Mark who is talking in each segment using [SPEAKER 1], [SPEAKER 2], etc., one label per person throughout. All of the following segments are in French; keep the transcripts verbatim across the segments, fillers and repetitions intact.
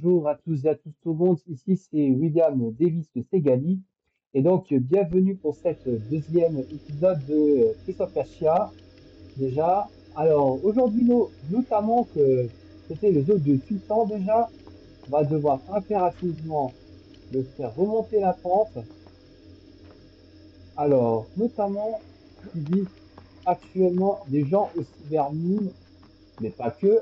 [SPEAKER 1] bonjour à tous et à tous au monde, ici c'est William Davis de Segali et donc euh, bienvenue pour cette deuxième épisode de Prince of Persia déjà. Alors aujourd'hui no- notamment que c'était le jeu de Sultan déjà, on va devoir impérativement le faire remonter la pente. Alors notamment qui vise actuellement des gens au cybermoon, mais pas que,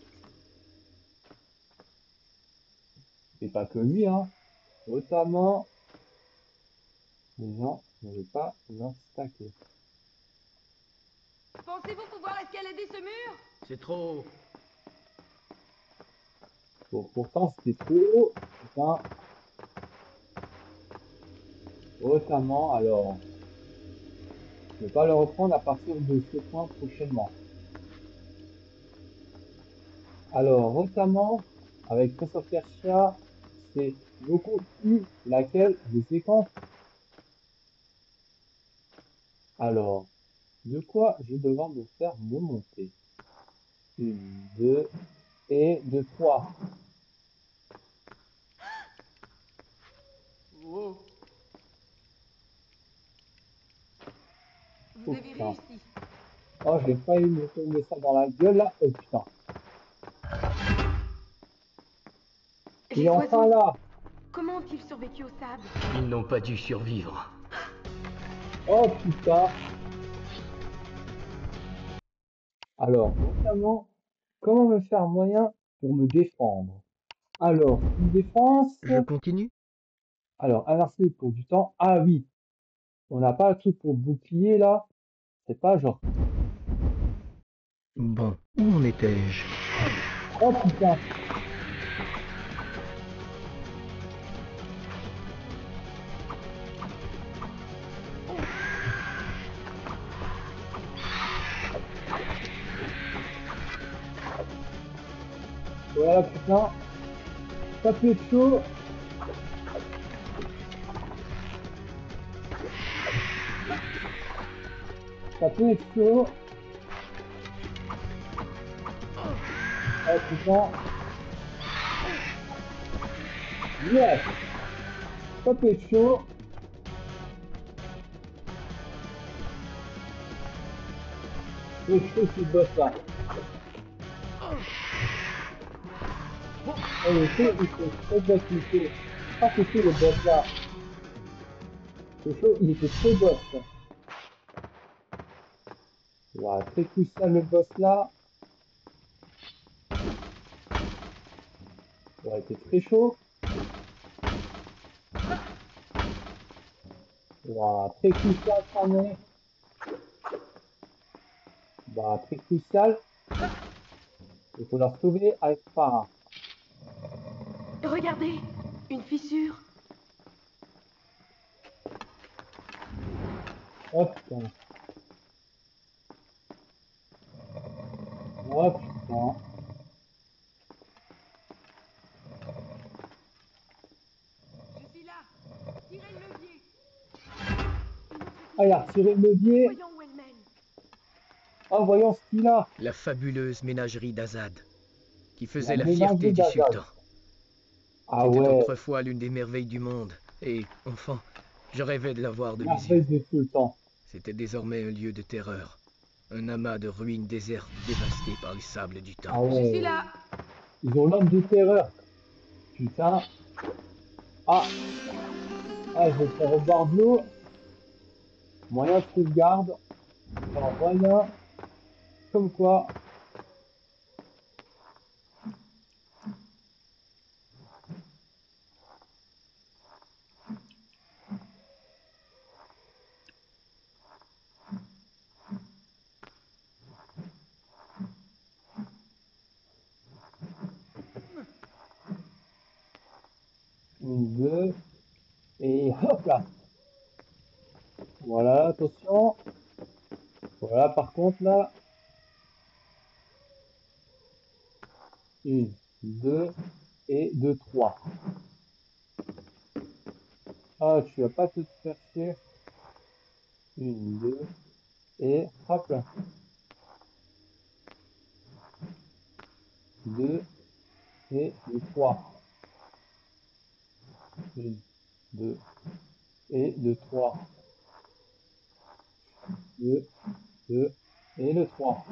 [SPEAKER 1] et pas que lui, hein, notamment les gens ne veulent pas l'instacker.
[SPEAKER 2] Pensez-vous pouvoir escalader ce mur?
[SPEAKER 3] C'est trop haut.
[SPEAKER 1] Bon, pourtant, c'était trop haut. Putain. Notamment, alors, je ne vais pas le reprendre à partir de ce point prochainement. Alors, notamment, avec Prince of Persia, c'est beaucoup plus laquelle des séquences. Alors, de quoi je vais devoir me faire me monter? Une, deux, et deux, trois.
[SPEAKER 3] Wow.
[SPEAKER 2] Vous
[SPEAKER 1] Oh
[SPEAKER 2] avez
[SPEAKER 1] putain.
[SPEAKER 2] réussi.
[SPEAKER 1] Oh, j'ai failli me tomber ça dans la gueule là. Oh putain. Il est
[SPEAKER 2] Les
[SPEAKER 1] enfin
[SPEAKER 2] oiseaux,
[SPEAKER 1] là.
[SPEAKER 2] comment ont-ils survécu au sable?
[SPEAKER 3] Ils n'ont pas dû survivre.
[SPEAKER 1] Oh putain. Alors, notamment, comment me faire moyen pour me défendre? Alors, une défense.
[SPEAKER 3] Je continue?
[SPEAKER 1] Alors, inverser pour du temps. Ah oui, on n'a pas un truc pour bouclier là. C'est pas genre.
[SPEAKER 3] Bon, où en étais-je?
[SPEAKER 1] Oh putain. Voilà putain. Ça peut être chaud. Ça peut être chaud. Oh putain. Yes. Ça peut être chaud. C'est chaud ce boss là. Oh, il est chaud, il est très boss, il est chaud. Ah, c'est chaud le boss là. C'est chaud, il était très boss. Ouah, très crucial le boss là. Ouais, il était très chaud. Ouah, très crucial ça mais. Bah, très crucial. Il faut leur sauver avec Farah.
[SPEAKER 2] Regardez, une fissure.
[SPEAKER 1] Oh putain. Oh putain.
[SPEAKER 2] Je suis là. Tirez le levier.
[SPEAKER 1] Ah, il a retiré le levier.
[SPEAKER 2] Voyons où elle mène.
[SPEAKER 1] Oh, voyons ce qu'il a.
[SPEAKER 3] La fabuleuse ménagerie d'Azad, qui faisait
[SPEAKER 1] La
[SPEAKER 3] la fierté
[SPEAKER 1] ménagerie
[SPEAKER 3] du
[SPEAKER 1] d'Azad.
[SPEAKER 3] sultan.
[SPEAKER 1] Ah
[SPEAKER 3] C'était
[SPEAKER 1] ouais.
[SPEAKER 3] autrefois l'une des merveilles du monde, et, enfant, je rêvais de la voir de mes
[SPEAKER 1] Merveille
[SPEAKER 3] yeux.
[SPEAKER 1] de sultan.
[SPEAKER 3] C'était désormais un lieu de terreur, un amas de ruines désertes dévastées par les sables du temps.
[SPEAKER 1] Ah
[SPEAKER 2] Je suis
[SPEAKER 1] ouais.
[SPEAKER 2] là.
[SPEAKER 1] Ils ont l'homme de terreur. Putain. Ah. Ah, je vais faire au bord de l'eau. Moyen de sauvegarde. Alors, moyen. Comme quoi. Une, deux. Et hop là. Voilà, attention. Voilà, par contre là. Une, deux et deux, trois. Ah, tu vas pas te faire chier. Une, deux et hop là. Deux et le trois. Une, deux, et le trois. Deux, deux, et le trois.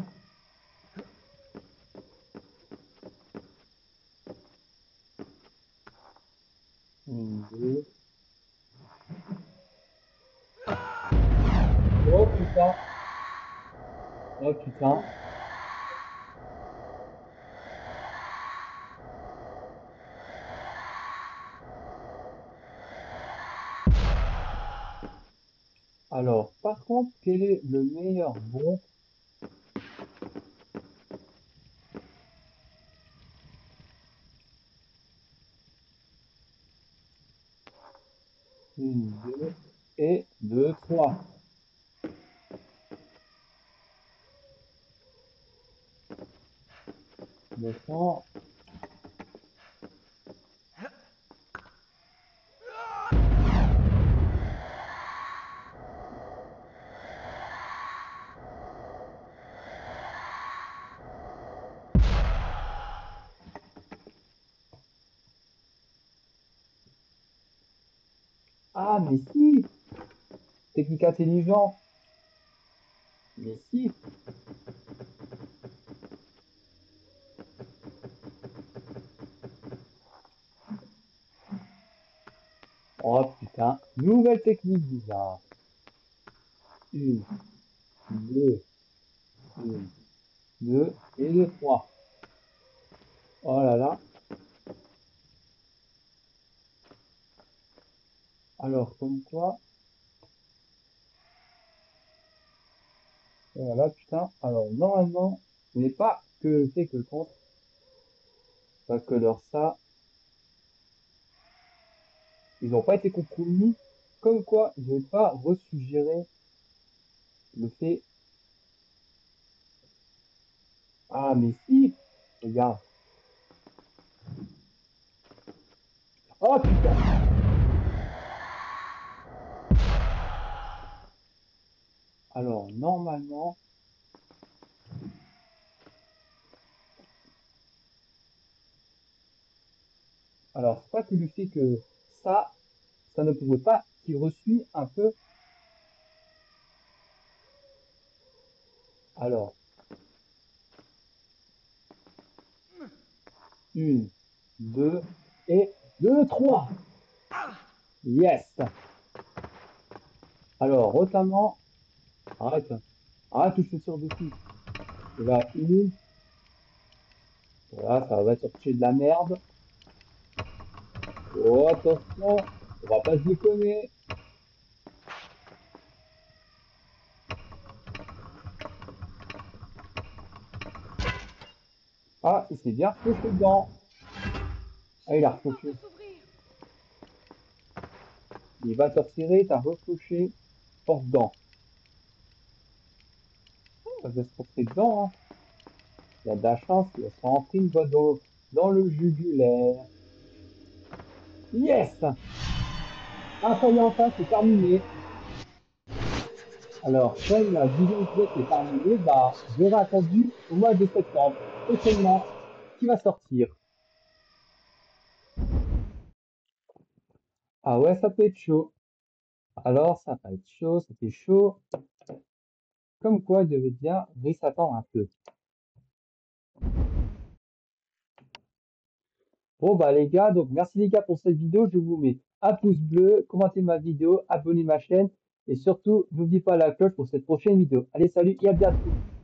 [SPEAKER 1] Une, deux. Oh putain. Oh putain. Alors, par contre, quel est le meilleur bond? Une, deux, et deux, trois. Descends. Ah, mais si! Technique intelligent. Mais si! Oh putain. Nouvelle technique bizarre. Une, deux, une, deux, et deux, trois. Oh là là. Alors, comme quoi? Voilà, putain. Alors, normalement, ce n'est pas que le fait que le contre, pas que leur ça, ils n'ont pas été compromis. Comme quoi, je n'ai pas resuggéré le fait. Ah, mais si! Regarde. Oh putain! Alors, normalement, alors, c'est pas que le fait que ça, ça ne pouvait pas qu'il reçut un peu. Alors, une, deux, et deux, trois. Yes! Alors, notamment, arrête, arrête, je suis sur dessus. Et là, une, voilà, ça va sortir de la merde. Oh, attention, on va pas se déconner. Ah, il s'est bien refauché dedans. Ah, il a
[SPEAKER 2] La porte
[SPEAKER 1] refauché.
[SPEAKER 2] peut s'ouvrir.
[SPEAKER 1] Il va te retirer, t'as refauché, porte dedans. Ça va se rentrer dedans, hein. Il y a de la chance, il va se rentrer une voie dans, dans le jugulaire. Yes! Ah, ça y est, enfin, c'est terminé. Alors, comme la vidéo épisode est terminée, bah, j'aurai attendu au mois de septembre, prochainement, qui va sortir. Ah ouais, ça peut être chaud. Alors, ça va être chaud, c'était chaud. Comme quoi, il devait bien oui, s'attendre un peu. Bon, bah, les gars, donc, merci les gars pour cette vidéo. Je vous mets un pouce bleu, commentez ma vidéo, abonnez ma chaîne. Et surtout, n'oubliez pas la cloche pour cette prochaine vidéo. Allez, salut et à bientôt.